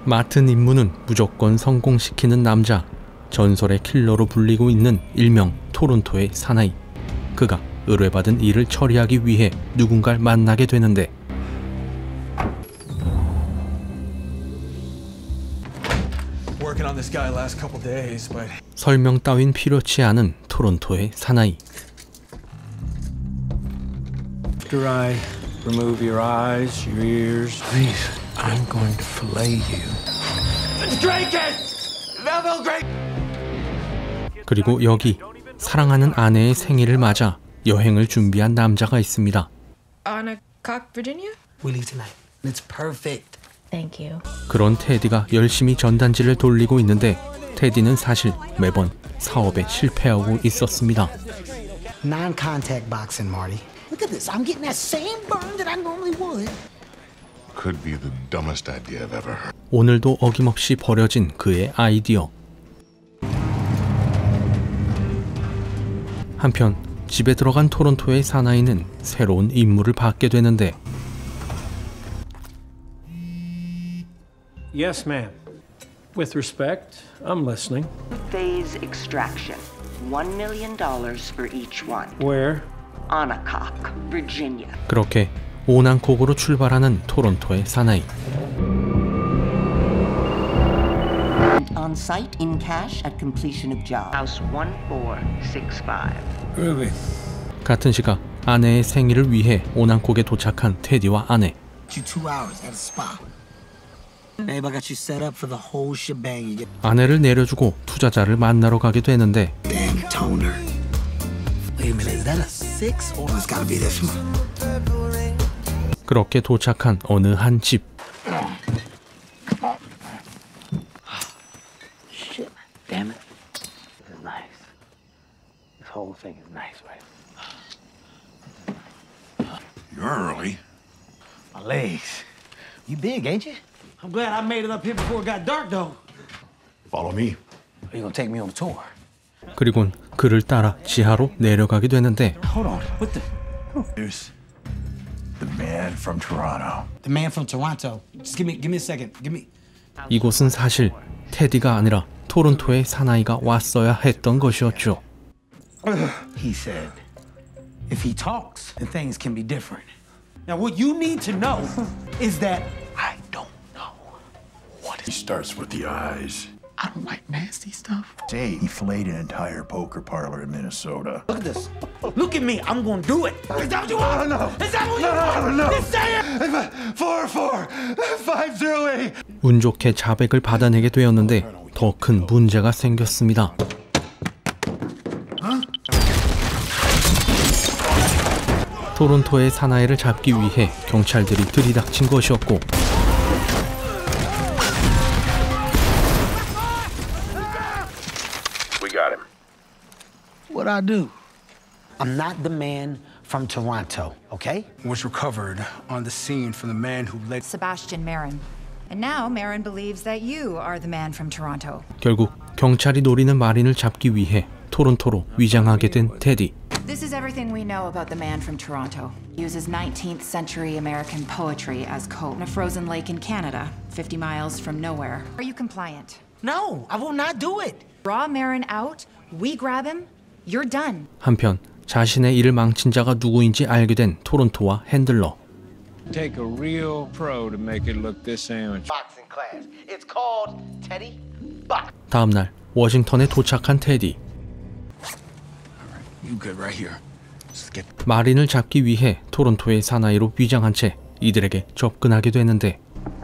맡은 임무는 무조건 성공시키는 남자, 전설의 킬러로 불리고 있는 일명 토론토의 사나이. 그가 의뢰받은 일을 처리하기 위해 누군가를 만나게 되는데 설명 따윈 필요치 않은 토론토의 사나이. Your eye. Remove your eyes, your ears. Please, I'm going to fillet you. Drink it! Melville, drink! 그리고 여기 사랑하는 아내의 생일을 맞아 여행을 준비한 남자가 있습니다. On a cock, Virginia? We leave tonight. It's perfect. Thank you. 그런 테디가 열심히 전단지를 돌리고 있는데 테디는 사실 매번 사업에 실패하고 있었습니다. Non-contact boxing, Marty. Look at this. I'm getting that same burn that I normally would. Could be the dumbest idea I've ever heard. 오늘도 어김없이 버려진 그의 아이디어. 한편 집에 들어간 토론토의 사나이는 새로운 임무를 받게 되는데 Yes, ma'am. With respect, I'm listening. Phase extraction. $1 million for each one. Where? Onacok, Virginia. 그렇게 오난콕으로 출발하는 토론토의 사나이. On site in cash at completion of job. House 1465. Ruby. 같은 시각 아내의 생일을 위해 오난콕에 도착한 테디와 아내. You 2 hours at a spa. Babe, I got you set up for the whole shebang. 아내를 내려주고 투자자를 만나러 가게 되는데 Damn toner. Wait a minute, is that a 6? Oh, it's gotta be this one. 그렇게 도착한 어느 한 집. Shit, damn it. This is nice. This whole thing is nice, right? You're early. My legs. You big, ain't you? I'm glad I made it up here before it got dark, though. Follow me. Are you gonna take me on a tour? 그리곤 그를 따라 지하로 내려가게 되는데 Hold on. What the? Here's the man from Toronto. The man from Toronto. Just give me a second. Give me. 이곳은 사실 테디가 아니라 토론토의 사나이가 왔어야 했던 것이었죠. He said, if he talks, then things can be different. Now, what you need to know is that I don't know what He starts with the eyes. I don't like nasty stuff. Say he filleted an entire poker parlor in Minnesota. Look at this. Look at me. I'm gonna do it. Is that what you want? No. Is that what you want? No. Just say it. 508. 운 좋게 자백을 받아내게 되었는데 더 큰 문제가 생겼습니다. 토론토의 사나이를 잡기 위해 경찰들이 들이닥친 것이었고 We got him. What'd I do? I'm not the man from Toronto, okay? Was recovered on the scene from the man who led Sebastian Marin. And now Marin believes that you are the man from Toronto. 결국 경찰이 노리는 마린을 잡기 위해 토론토로 위장하게 된 테디. This is everything we know about the man from Toronto. He uses 19th century American poetry as code in a frozen lake in Canada, 50 miles from nowhere. Are you compliant? No, I will not do it. Draw Marin out, we grab him, you're done. 한편 자신의 일을 망친 자가 누구인지 알게 된 토론토와 핸들러. Take a real pro to make it look this amateur. Boxing class. It's called Teddy Box. 다음 날 워싱턴에 도착한 테디. You good right here. Just get 마린을 잡기 위해 토론토의 사나이로 위장한 채 이들에게 접근하게 되는데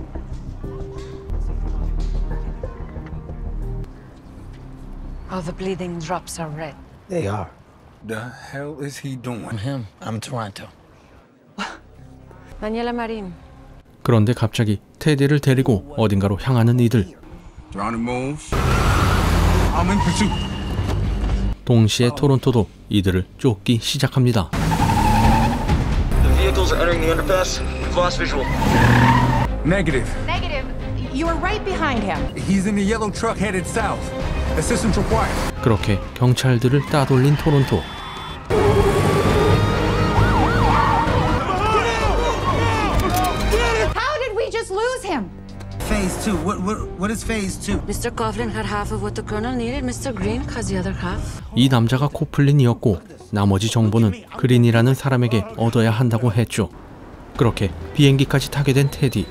Oh, the bleeding drops are red. They are. the hell is he doing? Him. I'm Toronto. Daniela Marin. 그런데 갑자기 테디를 데리고 어딘가로 향하는 이들. Toronto moves. I'm in pursuit. 동시에 토론토도 이들을 쫓기 시작합니다. The vehicles are entering the underpass. We've lost visual. Negative. Negative. You were right behind him. He's in the yellow truck headed south. Assistance required. 그렇게 경찰들을 따돌린 토론토. How did we just lose him? phase two? What is phase two? Mr. Coughlin had half of what the colonel needed. Mr. Green has the other half. 이 남자가 코플린이었고 나머지 정보는 그린이라는 사람에게 얻어야 한다고 했죠. 그렇게 비행기까지 타게 된 테디.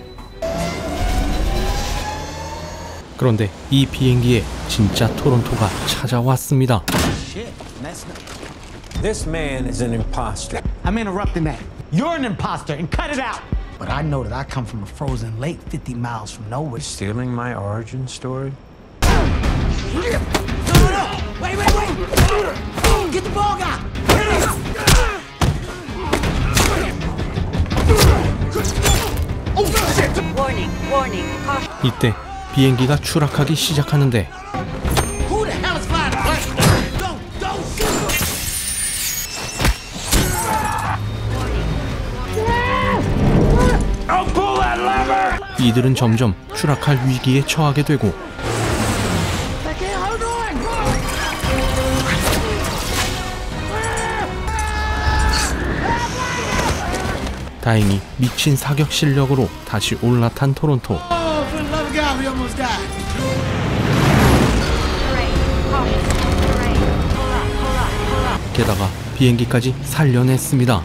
그런데 이 비행기에 진짜 토론토가 찾아왔습니다. This man is an imposter. I'm interrupting that. You're an imposter, and cut it out. But I know that I come from a frozen lake 50 miles from nowhere. Stealing my origin story? Wait! Get the ball guy! Warning, warning, caution. 이때 비행기가 추락하기 시작하는데 Who the hell is flying the plane? Don't shoot! Don't pull that lever! 이들은 점점 추락할 위기에 처하게 되고 다행히 미친 사격 실력으로 다시 올라탄 토론토. 게다가 비행기까지 살려냈습니다.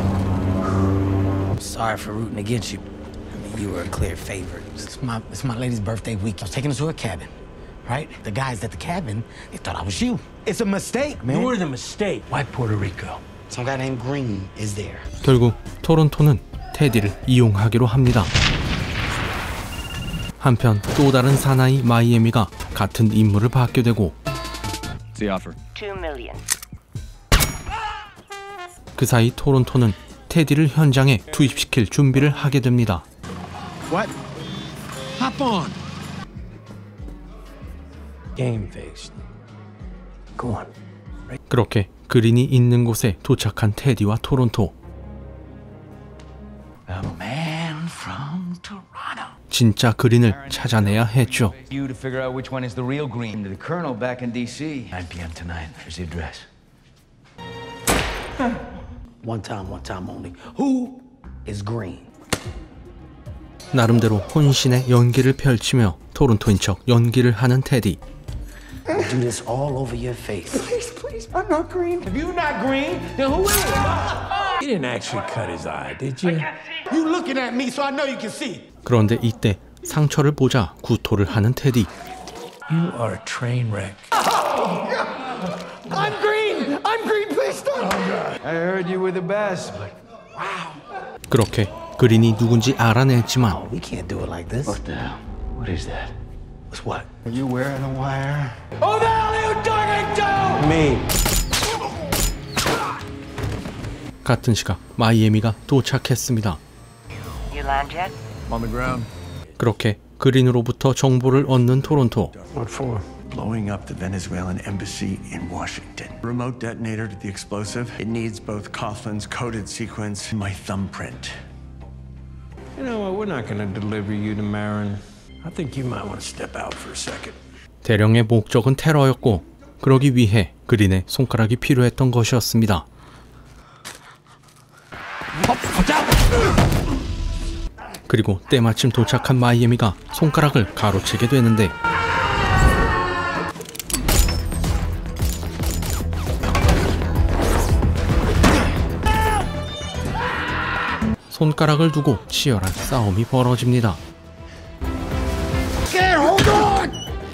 Sorry for rooting against you. I mean, you were a clear favorite. It's my lady's birthday week. I was taking her to her cabin, right? The guys at the cabin, they thought I was you. It's a mistake, man. You're the mistake. Why Puerto Rico? Some guy named Green is there. 결국 토론토는 테디를 이용하기로 합니다. 한편 또 다른 사나이 마이애미가 같은 임무를 받게 되고 The offer. $2 million. 그 사이 토론토는 테디를 현장에 투입시킬 준비를 하게 됩니다. What? Hop on. Game faced. Go on. 그렇게 그린이 있는 곳에 도착한 테디와 토론토. A man from Toronto. 진짜 그린을 찾아내야 했죠. You to figure out which one is the real Green. To the colonel back in D.C. 9 p.m. tonight. Here's the address. One time only. Who is Green? 나름대로 혼신의 연기를 펼치며 토론토인 척 연기를 하는 테디. Do this all over your face. Please, I'm not Green. If you're not Green, then who is? You didn't actually cut his eye, did you? You looking at me, so I know you can see. 그런데 이때 상처를 보자 구토를 하는 테디. You are a train wreck. I'm Green. Please stop. I heard you were the best, but 그렇게 그린이 누군지 알아냈지만 We can't do it like this. what the hell? What is that? What's what? Are you wearing a wire? Who the hell are you talking to? Me. 같은 시각 마이애미가 도착했습니다. You land yet? On the ground. 그렇게 그린으로부터 정보를 얻는 토론토. What for? Blowing up the Venezuelan embassy in Washington. Remote detonator to the explosive. It needs both Coughlin's coded sequence and my thumbprint. You know what? We're not going to deliver you to Marin. I think you might want to step out for a second. 대령의 목적은 테러였고 그러기 위해 그린의 손가락이 필요했던 것이었습니다. 그리고 때마침 도착한 마이애미가 손가락을 가로채게 되는데 손가락을 두고 치열한 싸움이 벌어집니다. Hold on!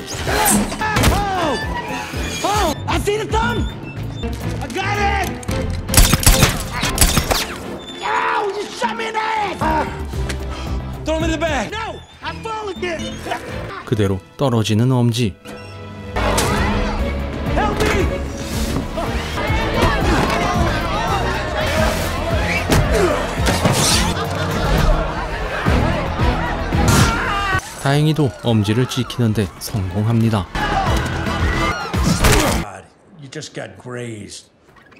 Oh! I see the thumb! I got it! Ow! You shot me in the ass! Throw him in the bag. No! I fall again! 그대로 떨어지는 엄지. Help me! 다행히도 엄지를 지키는데 성공합니다. God, you just got grazed.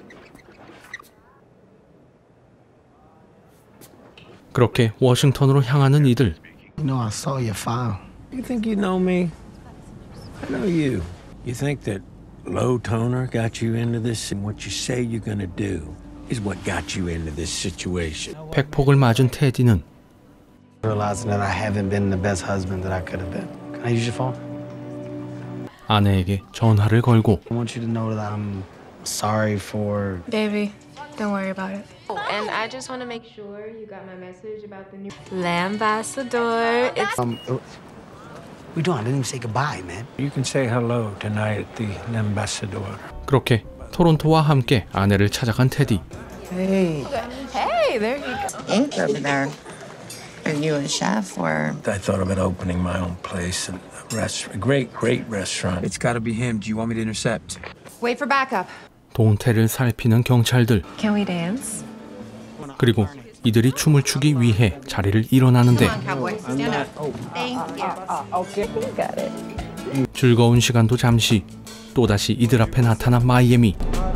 그렇게 워싱턴으로 향하는 이들. You know, I saw your file. You think you know me? I know you. You think that low toner got you into this, and what you say you're gonna do is what got you into this situation. 팩폭을 맞은 테디는 Realizing that I haven't been the best husband that I could have been. Can I use your phone? 아내에게 전화를 걸고 I want you to know that I'm sorry for... Baby, don't worry about it. Oh, and I just want to make sure you got my message about the new Lambassador. It's What we doing? I didn't even say goodbye, man. You can say hello tonight at the Ambassador. 그렇게 토론토와 함께 아내를 찾아간 테디. Hey. Hey, there you go. Ink over there. Are you a chef or? I thought about opening my own place and a restaurant. Great restaurant. It's gotta be him. Do you want me to intercept? Wait for backup. 동태를 살피는 경찰들. Can we dance? 그리고 이들이 춤을 추기 위해 자리를 일어나는데 Cowboy, stand up. Thank you. Okay, you got it. 즐거운 시간도 잠시 또다시 이들 앞에 나타난 마이애미.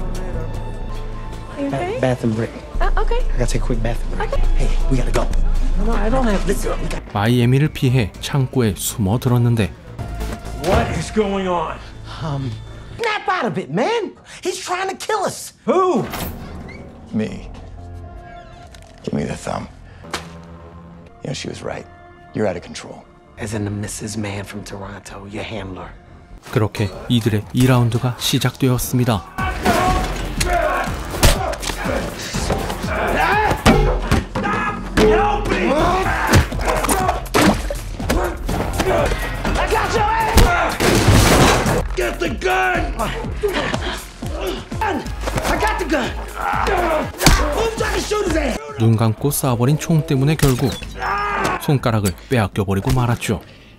Bath and break. Okay. I gotta take a quick bath and break. Hey, we gotta go. No, I don't have this. 마이애미를 피해 창고에 숨어 들었는데 What is going on? Snap out of it, man. He's trying to kill us. Who? Me. Give me the thumb. You know, she was right. You're out of control. As in the Mrs. Man from Toronto, your handler. 그렇게 이들의 2라운드가 시작되었습니다. Help me! I got your ass! Get the gun! I got the gun! Who's trying to shoot his ass? 눈 감고 쏴버린 총 때문에 결국 손가락을 빼앗겨버리고 말았죠.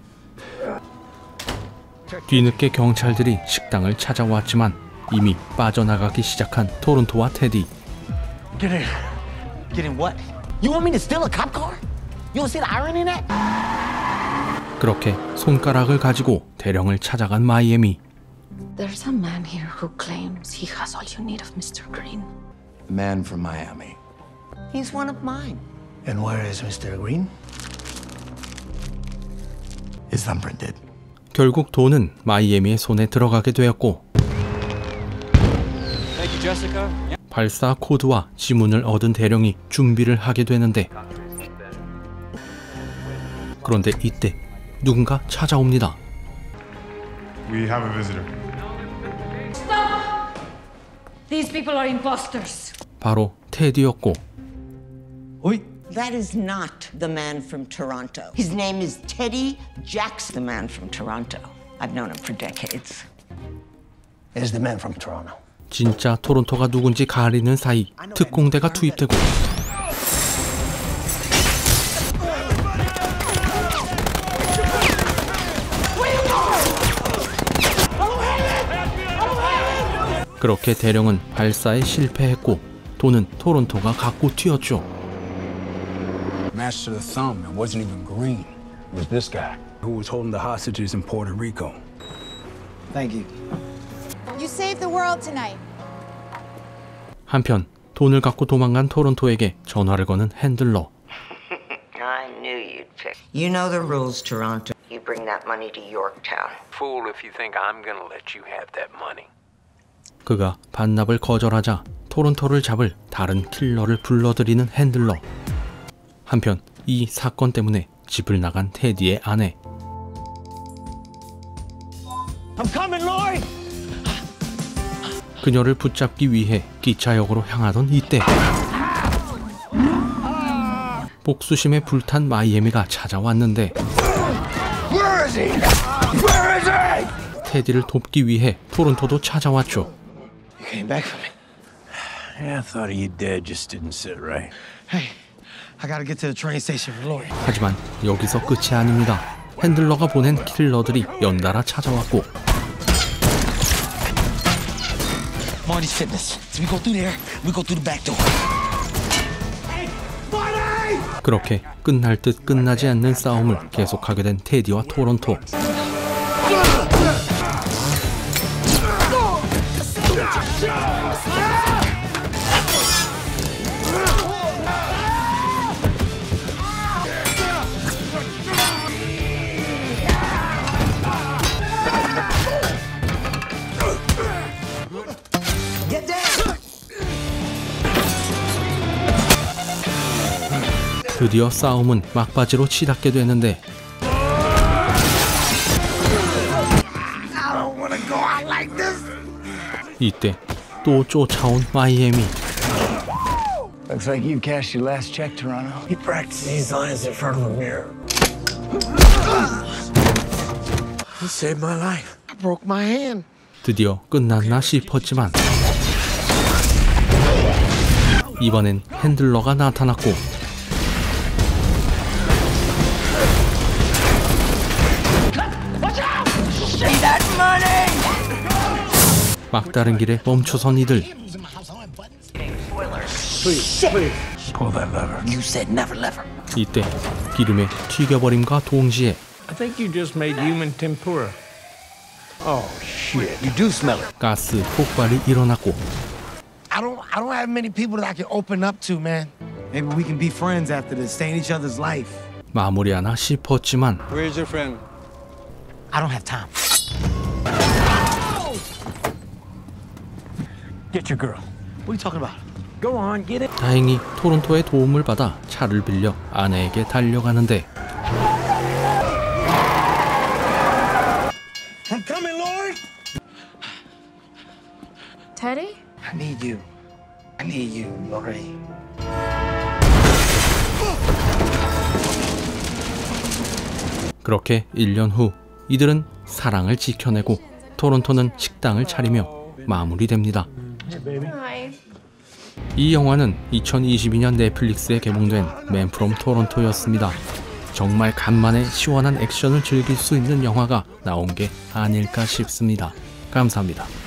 뒤늦게 경찰들이 식당을 찾아왔지만 이미 빠져나가기 시작한 토론토와 테디. Get in. Get in what? You want me to steal a cop car? You don't see the irony in that? 그렇게 손가락을 가지고 대령을 찾아간 마이애미. There's a man here who claims he has all you need of Mr. Green. The man from Miami. He's one of mine. And where is Mr. Green? His thumbprint did. 결국 돈은 마이애미의 손에 들어가게 되었고 Thank you, Jessica. 발사 코드와 지문을 얻은 대령이 준비를 하게 되는데 그런데 이때 누군가 찾아옵니다. We have a visitor. Stop! These people are imposters. 바로 테디였고 That is not the man from Toronto. His name is Teddy Jackson, the man from Toronto. I've known him for decades. Is the man from Toronto. 진짜 토론토가 누군지 가리는 사이 특공대가 투입되고 그렇게 대령은 발사에 실패했고 돈은 토론토가 갖고 튀었죠. Master of the thumb. It wasn't even Green. It was this guy who was holding the hostages in Puerto Rico. Thank you. You saved the world tonight. 한편 돈을 갖고 도망간 토론토에게 전화를 거는 핸들러. I knew you'd pick. You know the rules, Toronto. You bring that money to Yorktown. Fool if you think I'm gonna let you have that money. 그가 반납을 거절하자 토론토를 잡을 다른 킬러를 불러들이는 핸들러. 한편 이 사건 때문에 집을 나간 테디의 아내. I'm coming, Lori! 그녀를 붙잡기 위해 기차역으로 향하던 이때 복수심에 불탄 마이애미가 찾아왔는데 Where is he? Where is he? 테디를 돕기 위해 토론토도 찾아왔죠. You came back for me. Yeah, I thought of you dead, just didn't sit right. Hey, I gotta get to the train station for Lori. 하지만 여기서 끝이 아닙니다. 핸들러가 보낸 킬러들이 연달아 찾아왔고 Marty's Fitness. So we go through there, we go through the back door. Hey, Marty! 그렇게 끝날 듯 끝나지 않는 싸움을 계속하게 된 테디와 토론토. 드디어 싸움은 막바지로 치닫게 되는데 이때 또 쫓아온 마이애미. Looks like you cashed your last check, Toronto. He practiced these lines in front of a mirror. He saved my life. I broke my hand. 드디어 끝났나 싶었지만 이번엔 핸들러가 나타났고 막다른 길에 멈춰선 이들. Pull that lever. You said never lever. 이때 기름에 튀겨버림과 동시에 I think you just made human tempura. Oh shit! You do smell it. 가스 폭발이 일어났고 I don't have many people that I can open up to, man. Maybe we can be friends after this, stay in each other's life. 마무리하나 싶었지만 Where's your friend? I don't have time. Get your girl. What are you talking about? Go on, get it. 다행히 토론토의 도움을 받아 차를 빌려 아내에게 달려가는데 I'm coming, Lord. Teddy? I need you. I need you, Lori. 그렇게 1년 후 이들은 사랑을 지켜내고 토론토는 식당을 차리며 마무리됩니다. Hi. 이 영화는 2022년 넷플릭스에 개봉된 맨 프롬 토론토였습니다. 정말 간만에 시원한 액션을 즐길 수 있는 영화가 나온 게 아닐까 싶습니다. 감사합니다.